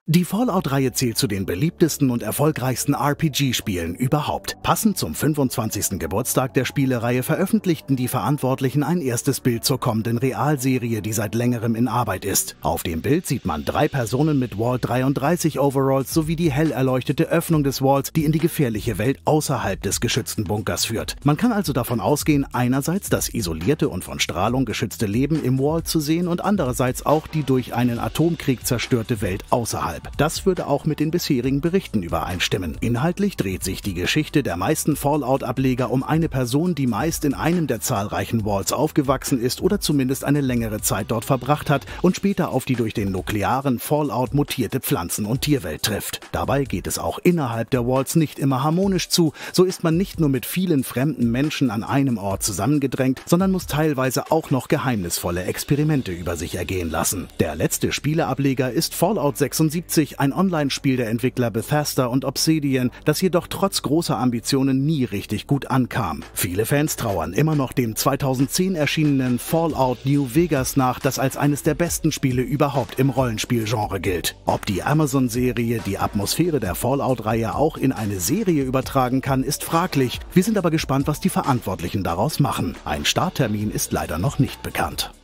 Die Fallout-Reihe zählt zu den beliebtesten und erfolgreichsten RPG-Spielen überhaupt. Passend zum 25. Geburtstag der Spielereihe veröffentlichten die Verantwortlichen ein erstes Bild zur kommenden Realserie, die seit längerem in Arbeit ist. Auf dem Bild sieht man 3 Personen mit Vault 33 Overalls sowie die hell erleuchtete Öffnung des Vaults, die in die gefährliche Welt außerhalb des geschützten Bunkers führt. Man kann also davon ausgehen, einerseits das isolierte und von Strahlung geschützte Leben im Vault zu sehen und andererseits auch die durch einen Atomkrieg zerstörte Welt außerhalb. Das würde auch mit den bisherigen Berichten übereinstimmen. Inhaltlich dreht sich die Geschichte der meisten Fallout-Ableger um eine Person, die meist in einem der zahlreichen Vaults aufgewachsen ist oder zumindest eine längere Zeit dort verbracht hat und später auf die durch den nuklearen Fallout mutierte Pflanzen- und Tierwelt trifft. Dabei geht es auch innerhalb der Vaults nicht immer harmonisch zu. So ist man nicht nur mit vielen fremden Menschen an einem Ort zusammengedrängt, sondern muss teilweise auch noch geheimnisvolle Experimente über sich ergehen lassen. Der letzte Spieleableger ist Fallout 76, ein Online-Spiel der Entwickler Bethesda und Obsidian, das jedoch trotz großer Ambitionen nie richtig gut ankam. Viele Fans trauern immer noch dem 2010 erschienenen Fallout New Vegas nach, das als eines der besten Spiele überhaupt im Rollenspielgenre gilt. Ob die Amazon-Serie die Atmosphäre der Fallout-Reihe auch in eine Serie übertragen kann, ist fraglich. Wir sind aber gespannt, was die Verantwortlichen daraus machen. Ein Starttermin ist leider noch nicht bekannt.